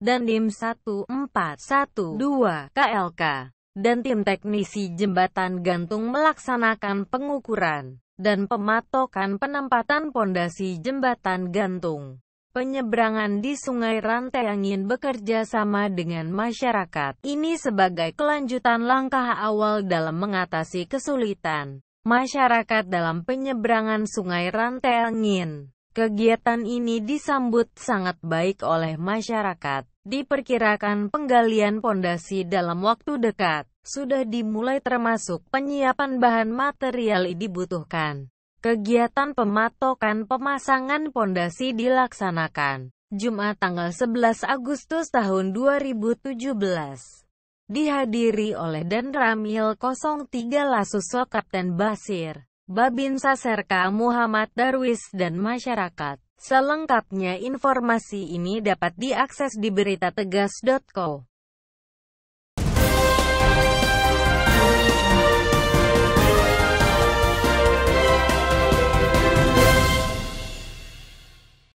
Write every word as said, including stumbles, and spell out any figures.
dan Dim satu empat satu dua K L K, dan tim teknisi jembatan gantung melaksanakan pengukuran dan pematokan penempatan pondasi jembatan gantung penyeberangan di Sungai Rantai Angin bekerja sama dengan masyarakat. Ini sebagai kelanjutan langkah awal dalam mengatasi kesulitan masyarakat dalam penyeberangan Sungai Rantai Angin. Kegiatan ini disambut sangat baik oleh masyarakat. Diperkirakan penggalian pondasi dalam waktu dekat sudah dimulai, termasuk penyiapan bahan material yang dibutuhkan. Kegiatan pematokan pemasangan pondasi dilaksanakan Jumat tanggal sebelas Agustus tahun dua ribu tujuh belas. Dihadiri oleh Dan Ramil nol tiga Lasuso, Kapten Basir, Babinsa Serka Muhammad Darwis dan masyarakat. Selengkapnya informasi ini dapat diakses di berita tegas titik co.